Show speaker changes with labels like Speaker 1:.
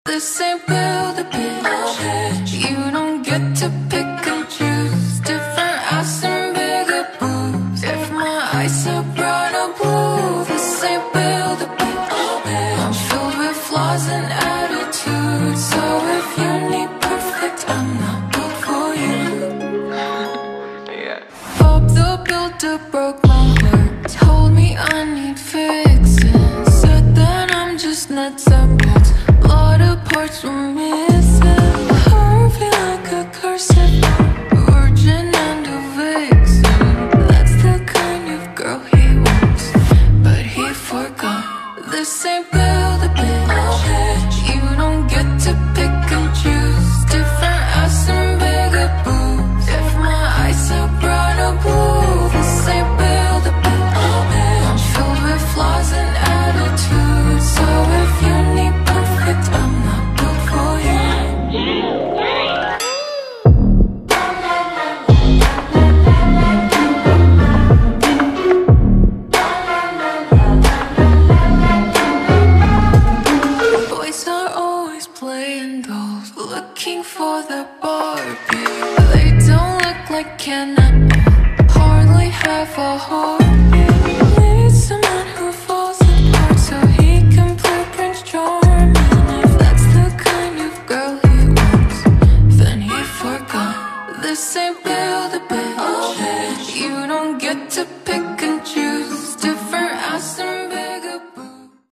Speaker 1: This ain't build a bitch. You don't get to pick and choose. Different ass and bigger boobs. If my eyes are brown or blue, this ain't build a bitch. I'm filled with flaws and attitude. So if you need perfect, I'm not built for you. Bob the Builder broke my heart. Told me I need fixing. Said that I'm just nuts and bolts. A lot of parts were missing. Perfect like a cursive, virgin and a vixen. That's the kind of girl he wants, but he forgot. This ain't build a bitch. You don't get to pick and choose. Different ass and bigger boobs. If my eyes are brown or blue, this ain't build a bitch. I'm filled with flaws and attitude. So if you need perfect, I'm not built for you. Boys are always playing dolls, looking for the Barbie. They don't look like Ken at all, hardly have a heartbeat.